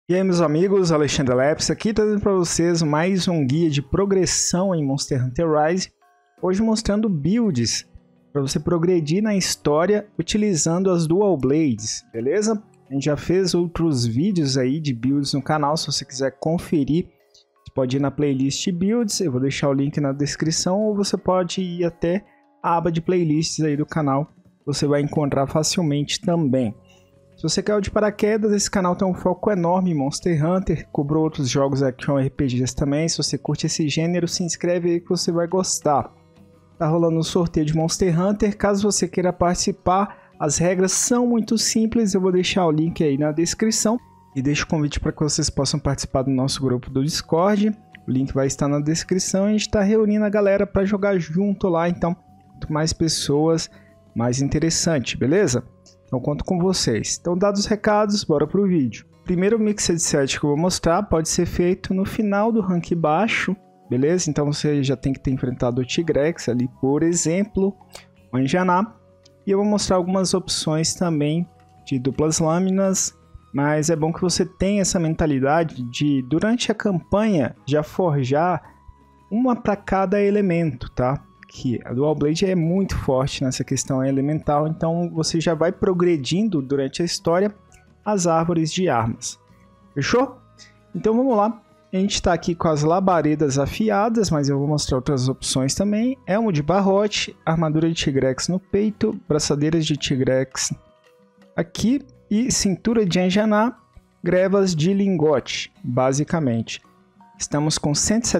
E aí, meus amigos, Alexandre Leps aqui trazendo para vocês mais um guia de progressão em Monster Hunter Rise, hoje mostrando builds para você progredir na história utilizando as Dual Blades, beleza? A gente já fez outros vídeos aí de builds no canal, se você quiser conferir, você pode ir na playlist builds, eu vou deixar o link na descrição, ou você pode ir até a aba de playlists aí do canal, você vai encontrar facilmente também. Se você caiu de paraquedas, esse canal tem um foco enorme em Monster Hunter, cobrou outros jogos Action RPGs também. Se você curte esse gênero, se inscreve aí que você vai gostar. Tá rolando um sorteio de Monster Hunter, caso você queira participar, as regras são muito simples, eu vou deixar o link aí na descrição. E deixo o convite para que vocês possam participar do nosso grupo do Discord, o link vai estar na descrição. A gente está reunindo a galera para jogar junto lá, então quanto mais pessoas, mais interessante, beleza? Então conto com vocês. Então dados os recados, bora pro vídeo. Primeiro Mixed Set que eu vou mostrar pode ser feito no final do rank baixo, beleza? Então você já tem que ter enfrentado o Tigrex ali, por exemplo, o Anjaná. E eu vou mostrar algumas opções também de duplas lâminas, mas é bom que você tenha essa mentalidade de, durante a campanha, já forjar uma para cada elemento, tá? Que a Dual Blade é muito forte nessa questão elemental, então você já vai progredindo durante a história as árvores de armas. Fechou? Então vamos lá. A gente está aqui com as labaredas afiadas, mas eu vou mostrar outras opções também. Elmo de barrote, armadura de Tigrex no peito, braçadeiras de Tigrex aqui e cintura de Anjaná, grevas de lingote, basicamente. Estamos com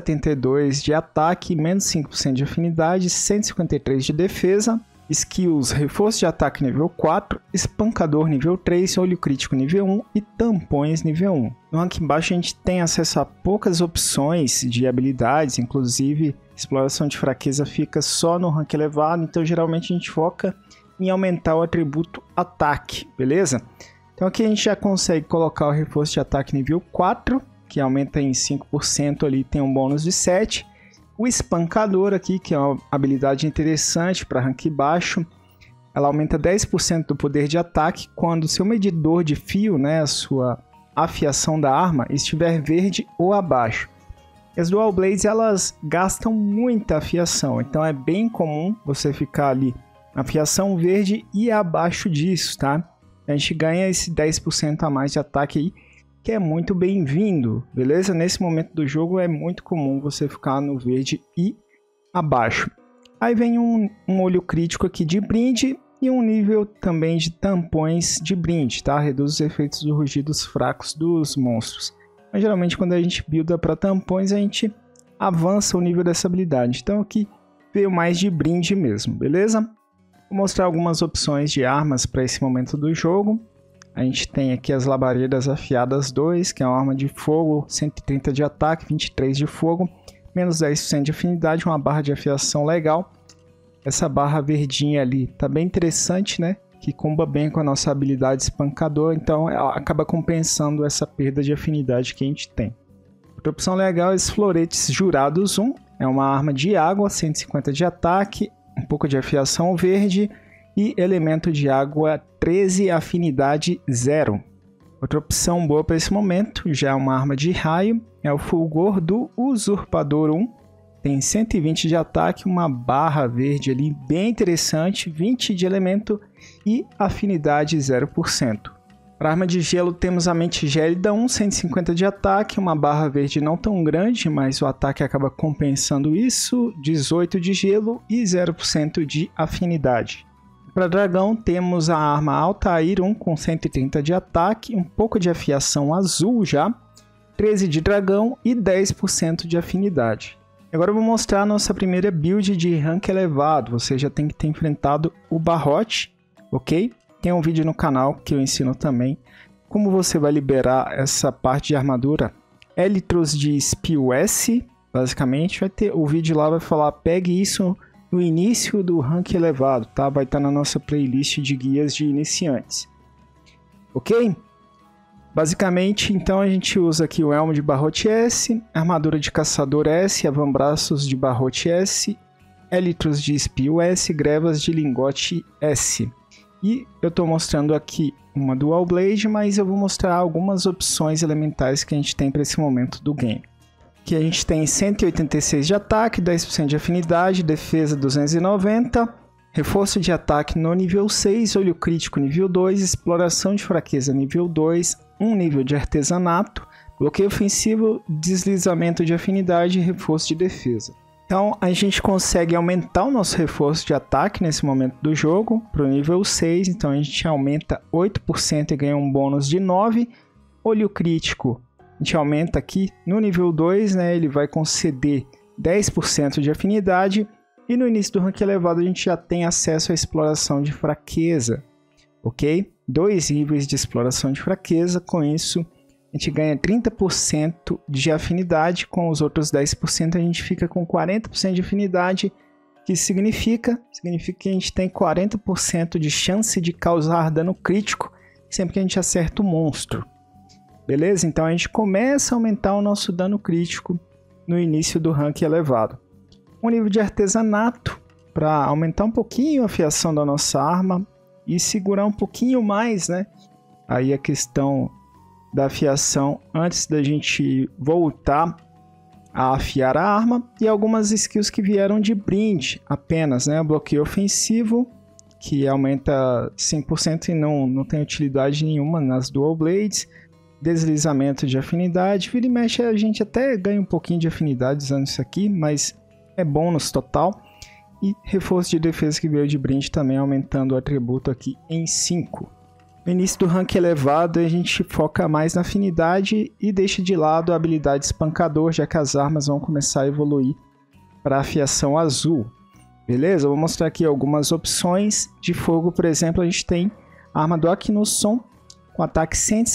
172 de ataque, menos 5% de afinidade, 153 de defesa, skills, reforço de ataque nível 4, espancador nível 3, olho crítico nível 1 e tampões nível 1. No rank baixo a gente tem acesso a poucas opções de habilidades, inclusive exploração de fraqueza fica só no rank elevado, então geralmente a gente foca em aumentar o atributo ataque, beleza? Então aqui a gente já consegue colocar o reforço de ataque nível 4, que aumenta em 5% ali, tem um bônus de 7. O espancador aqui, que é uma habilidade interessante para rank baixo, ela aumenta 10% do poder de ataque quando o seu medidor de fio, né, a sua afiação da arma, estiver verde ou abaixo. As Dual Blades, elas gastam muita afiação, então é bem comum você ficar ali na afiação verde e abaixo disso, tá? A gente ganha esse 10% a mais de ataque aí, que é muito bem-vindo, beleza? Nesse momento do jogo é muito comum você ficar no verde e abaixo. Aí vem um olho crítico aqui de brinde e um nível também de tampões de brinde, tá? Reduz os efeitos dos rugidos fracos dos monstros. Mas geralmente quando a gente builda para tampões, a gente avança o nível dessa habilidade. Então aqui veio mais de brinde mesmo, beleza? Vou mostrar algumas opções de armas para esse momento do jogo. A gente tem aqui as labaredas afiadas 2, que é uma arma de fogo, 130 de ataque, 23 de fogo, menos 10% de afinidade, uma barra de afiação legal. Essa barra verdinha ali tá bem interessante, né? Que comba bem com a nossa habilidade espancador, então ela acaba compensando essa perda de afinidade que a gente tem. Outra opção legal é os floretes jurados 1, é uma arma de água, 150 de ataque, um pouco de afiação verde, e elemento de água 13, afinidade 0. Outra opção boa para esse momento, já é uma arma de raio, é o fulgor do usurpador 1. Tem 120 de ataque, uma barra verde ali bem interessante, 20 de elemento e afinidade 0%. Para arma de gelo temos a mente gélida 1, 150 de ataque, uma barra verde não tão grande, mas o ataque acaba compensando isso, 18 de gelo e 0% de afinidade. Para dragão temos a arma Altair 1 com 130 de ataque, um pouco de afiação azul já, 13 de dragão e 10% de afinidade. Agora eu vou mostrar a nossa primeira build de rank elevado, você já tem que ter enfrentado o barrote, ok? Tem um vídeo no canal que eu ensino também como você vai liberar essa parte de armadura. Elytros de Spio S, basicamente, vai ter o vídeo lá, vai falar, pegue isso no início do rank elevado, tá? Vai estar na nossa playlist de guias de iniciantes. Ok? Basicamente, então a gente usa aqui o elmo de barrote S, armadura de caçador S, avambraços de barrote S, Elytros de espio S, grevas de lingote S. E eu estou mostrando aqui uma Dual Blade, mas eu vou mostrar algumas opções elementares que a gente tem para esse momento do game. Aqui a gente tem 186 de ataque, 10% de afinidade, defesa 290, reforço de ataque no nível 6, olho crítico nível 2, exploração de fraqueza nível 2, 1 nível de artesanato, bloqueio ofensivo, deslizamento de afinidade e reforço de defesa. Então a gente consegue aumentar o nosso reforço de ataque nesse momento do jogo para o nível 6, então a gente aumenta 8% e ganha um bônus de 9. Olho crítico, a gente aumenta aqui no nível 2, né, ele vai conceder 10% de afinidade. E no início do rank elevado a gente já tem acesso à exploração de fraqueza, ok? 2 níveis de exploração de fraqueza, com isso a gente ganha 30% de afinidade, com os outros 10% a gente fica com 40% de afinidade, que significa que a gente tem 40% de chance de causar dano crítico sempre que a gente acerta o monstro. Beleza? Então a gente começa a aumentar o nosso dano crítico no início do rank elevado. Um nível de artesanato para aumentar um pouquinho a fiação da nossa arma e segurar um pouquinho mais, né? Aí a questão da afiação antes da gente voltar a afiar a arma, e algumas skills que vieram de brinde apenas, né? Bloqueio ofensivo, que aumenta 5% e não tem utilidade nenhuma nas Dual Blades. Deslizamento de afinidade, vira e mexe a gente até ganha um pouquinho de afinidade usando isso aqui, mas é bônus total. E reforço de defesa que veio de brinde também, aumentando o atributo aqui em 5. No início do rank elevado a gente foca mais na afinidade e deixa de lado a habilidade espancador, já que as armas vão começar a evoluir para afiação azul. Beleza? Eu vou mostrar aqui algumas opções de fogo. Por exemplo, a gente tem a arma do Aknusson com ataque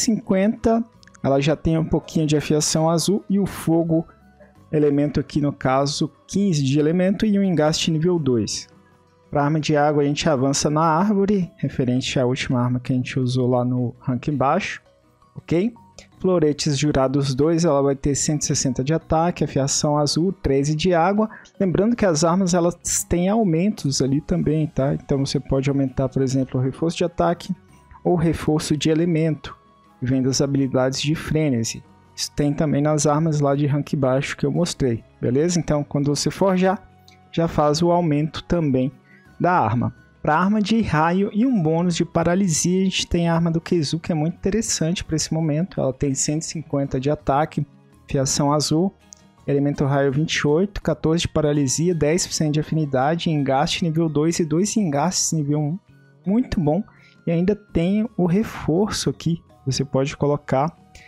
150, ela já tem um pouquinho de afiação azul, e o fogo elemento aqui no caso 15 de elemento e um engaste nível 2. Para arma de água a gente avança na árvore, referente à última arma que a gente usou lá no rank baixo, ok? Floretes jurados 2, ela vai ter 160 de ataque, afiação azul, 13 de água. Lembrando que as armas elas têm aumentos ali também, tá? Então você pode aumentar, por exemplo, o reforço de ataque ou reforço de elemento, que vem das habilidades de frenesi. Isso tem também nas armas lá de rank baixo que eu mostrei, beleza? Então quando você forjar, já faz o aumento também da arma. Para arma de raio e um bônus de paralisia, a gente tem a arma do Keizu, que é muito interessante para esse momento. Ela tem 150 de ataque, fiação azul, elemento raio 28, 14 de paralisia, 10% de afinidade, engaste nível 2 e 2 engastes nível 1. Muito bom. E ainda tem o reforço aqui. Você pode colocar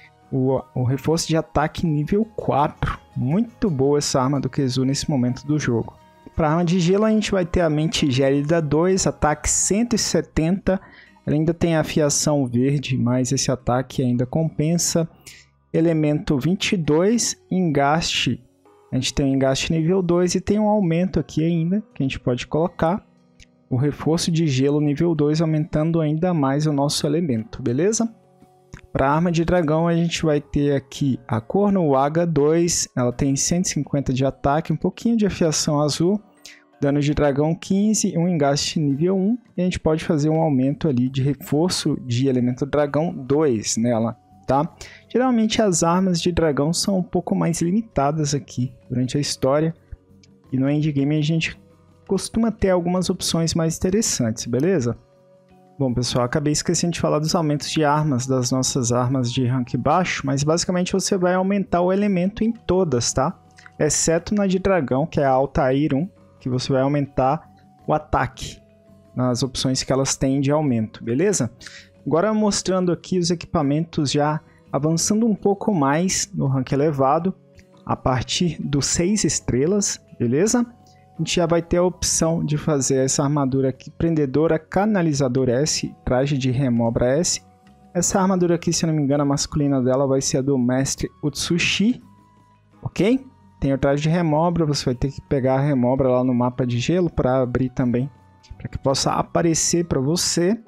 o reforço de ataque nível 4. Muito boa essa arma do Keizu nesse momento do jogo. Para arma de gelo a gente vai ter a mente gélida 2, ataque 170. Ela ainda tem a afiação verde, mas esse ataque ainda compensa. Elemento 22, engaste. A gente tem um engaste nível 2 e tem um aumento aqui ainda que a gente pode colocar. O reforço de gelo nível 2, aumentando ainda mais o nosso elemento, beleza? Para arma de dragão a gente vai ter aqui a Cornuaga 2, ela tem 150 de ataque, um pouquinho de afiação azul, dano de dragão 15 e um engaste nível 1. E a gente pode fazer um aumento ali de reforço de elemento dragão 2 nela, tá? Geralmente as armas de dragão são um pouco mais limitadas aqui durante a história, e no endgame a gente costuma ter algumas opções mais interessantes, beleza? Bom, pessoal, acabei esquecendo de falar dos aumentos de armas, das nossas armas de rank baixo, mas basicamente você vai aumentar o elemento em todas, tá? Exceto na de dragão, que é a Altair 1, que você vai aumentar o ataque nas opções que elas têm de aumento, beleza? Agora mostrando aqui os equipamentos já avançando um pouco mais no rank elevado, a partir dos 6 estrelas, beleza? A gente já vai ter a opção de fazer essa armadura aqui, Prendedora Canalizador S, traje de Remobra S. Essa armadura aqui, se eu não me engano, a masculina dela vai ser a do Mestre Utsushi, ok? Tem o traje de Remobra, você vai ter que pegar a Remobra lá no mapa de gelo para abrir também, para que possa aparecer para você.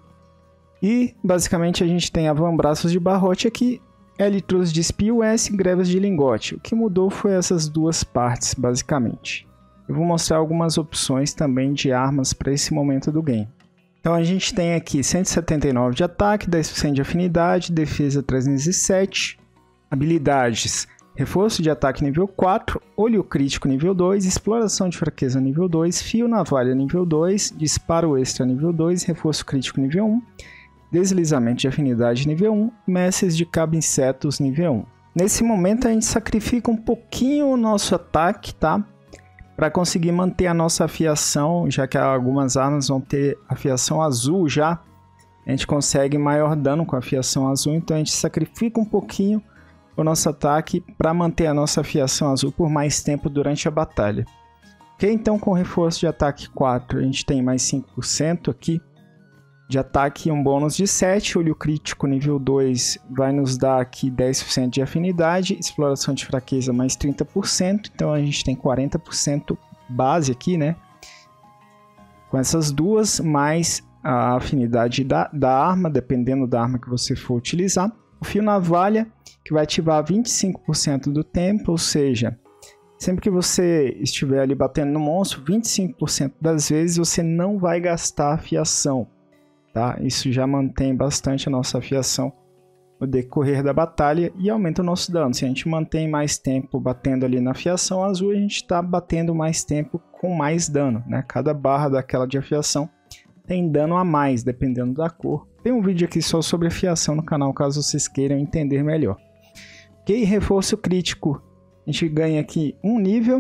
E basicamente a gente tem avambraços de barrote aqui, élitros de espio S e greves de lingote. O que mudou foi essas duas partes, basicamente. Eu vou mostrar algumas opções também de armas para esse momento do game. Então a gente tem aqui 179 de ataque, 10% de afinidade, defesa 307, habilidades, reforço de ataque nível 4, olho crítico nível 2, exploração de fraqueza nível 2, fio navalha nível 2, disparo extra nível 2, reforço crítico nível 1, deslizamento de afinidade nível 1, mestres de cabo-insetos nível 1. Nesse momento a gente sacrifica um pouquinho o nosso ataque, tá? Para conseguir manter a nossa afiação, já que algumas armas vão ter afiação azul já, a gente consegue maior dano com a afiação azul, então a gente sacrifica um pouquinho o nosso ataque para manter a nossa afiação azul por mais tempo durante a batalha. Ok, então com reforço de ataque 4 a gente tem mais 5% aqui de ataque e um bônus de 7, olho crítico nível 2 vai nos dar aqui 10% de afinidade, exploração de fraqueza mais 30%, então a gente tem 40% base aqui, né? Com essas duas, mais a afinidade da arma, dependendo da arma que você for utilizar. O fio navalha, que vai ativar 25% do tempo, ou seja, sempre que você estiver ali batendo no monstro, 25% das vezes você não vai gastar afiação. Tá? Isso já mantém bastante a nossa afiação no decorrer da batalha e aumenta o nosso dano. Se a gente mantém mais tempo batendo ali na afiação azul, a gente está batendo mais tempo com mais dano, né? Cada barra daquela de afiação tem dano a mais, dependendo da cor. Tem um vídeo aqui só sobre afiação no canal, caso vocês queiram entender melhor. Ok, reforço crítico. A gente ganha aqui um nível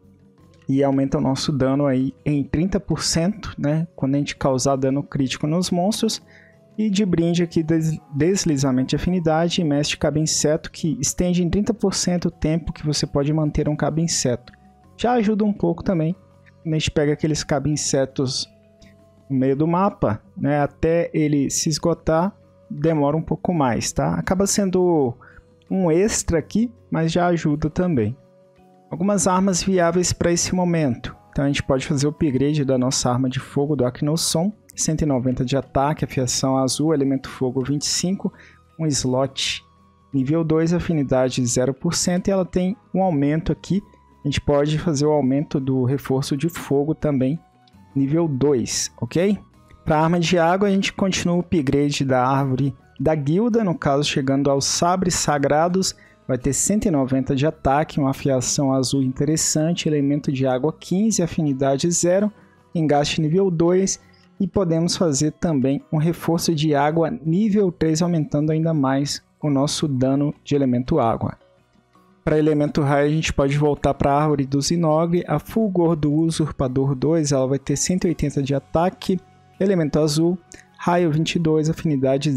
e aumenta o nosso dano aí em 30%, né? Quando a gente causar dano crítico nos monstros. E de brinde aqui, deslizamento de afinidade e mestre cabo-inseto, que estende em 30% o tempo que você pode manter um cabo-inseto. Já ajuda um pouco também. Quando a gente pega aqueles cabo-insetos no meio do mapa, né? Até ele se esgotar, demora um pouco mais, tá? Acaba sendo um extra aqui, mas já ajuda também. Algumas armas viáveis para esse momento. Então a gente pode fazer o upgrade da nossa arma de fogo do Aknosom. 190 de ataque, afiação azul, elemento fogo 25, um slot nível 2, afinidade 0% e ela tem um aumento aqui. A gente pode fazer o aumento do reforço de fogo também, nível 2, ok? Para arma de água a gente continua o upgrade da árvore da guilda, no caso chegando aos sabres sagrados. Vai ter 190 de ataque, uma afiação azul interessante, elemento de água 15, afinidade 0, engaste nível 2 e podemos fazer também um reforço de água nível 3, aumentando ainda mais o nosso dano de elemento água. Para elemento raio a gente pode voltar para a árvore do Zinogre, a Fulgor do Usurpador 2, ela vai ter 180 de ataque, elemento azul, raio 22, afinidade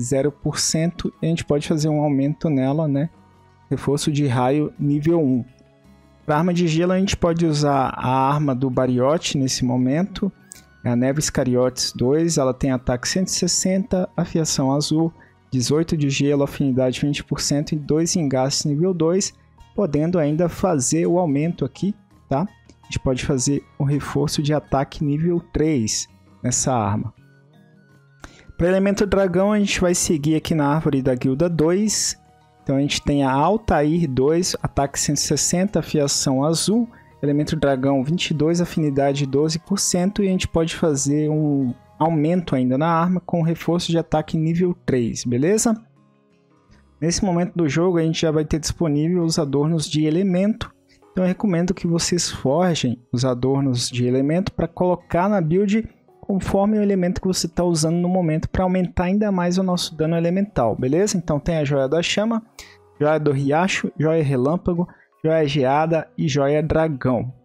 0% e a gente pode fazer um aumento nela, né? Reforço de raio nível 1. Para arma de gelo a gente pode usar a arma do Bariote nesse momento. A Neves Cariotes 2, ela tem ataque 160, afiação azul, 18 de gelo, afinidade 20% e 2 engastes nível 2, podendo ainda fazer o aumento aqui, tá? A gente pode fazer um reforço de ataque nível 3 nessa arma. Para elemento dragão a gente vai seguir aqui na árvore da guilda 2. Então a gente tem a Altair 2, ataque 160, afiação azul, elemento dragão 22, afinidade 12% e a gente pode fazer um aumento ainda na arma com reforço de ataque nível 3, beleza? Nesse momento do jogo a gente já vai ter disponível os adornos de elemento, então eu recomendo que vocês forjem os adornos de elemento para colocar na build conforme o elemento que você está usando no momento para aumentar ainda mais o nosso dano elemental, beleza? Então tem a Joia da Chama, Joia do Riacho, Joia Relâmpago, Joia Geada e Joia Dragão.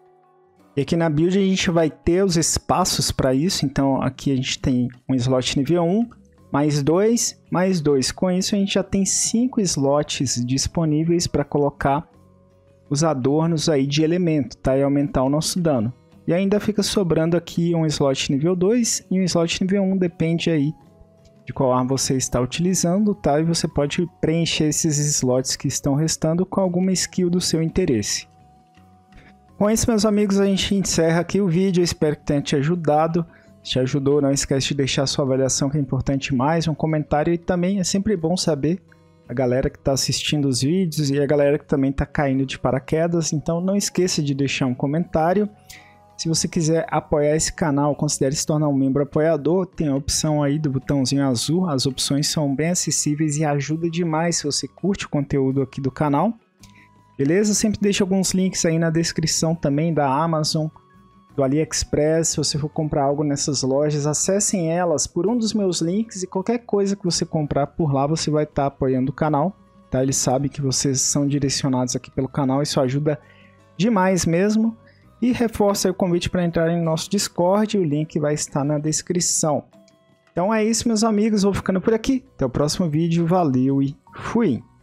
E aqui na build a gente vai ter os espaços para isso, então aqui a gente tem um slot nível 1, mais 2, mais 2. Com isso a gente já tem 5 slots disponíveis para colocar os adornos aí de elemento, tá? E aumentar o nosso dano. E ainda fica sobrando aqui um slot nível 2 e um slot nível 1, depende aí de qual arma você está utilizando, tá? E você pode preencher esses slots que estão restando com alguma skill do seu interesse. Com isso, meus amigos, a gente encerra aqui o vídeo. Eu espero que tenha te ajudado. Se te ajudou, não esquece de deixar sua avaliação, que é importante mais, um comentário. E também é sempre bom saber a galera que está assistindo os vídeos e a galera que também está caindo de paraquedas. Então não esqueça de deixar um comentário. Se você quiser apoiar esse canal, considere se tornar um membro apoiador. Tem a opção aí do botãozinho azul. As opções são bem acessíveis e ajuda demais se você curte o conteúdo aqui do canal. Beleza? Eu sempre deixo alguns links aí na descrição também da Amazon, do AliExpress. Se você for comprar algo nessas lojas, acessem elas por um dos meus links e qualquer coisa que você comprar por lá, você vai estar apoiando o canal. Tá? Eles sabem que vocês são direcionados aqui pelo canal, isso ajuda demais mesmo. E reforça aí o convite para entrar em nosso Discord, o link vai estar na descrição. Então é isso, meus amigos, vou ficando por aqui. Até o próximo vídeo, valeu e fui!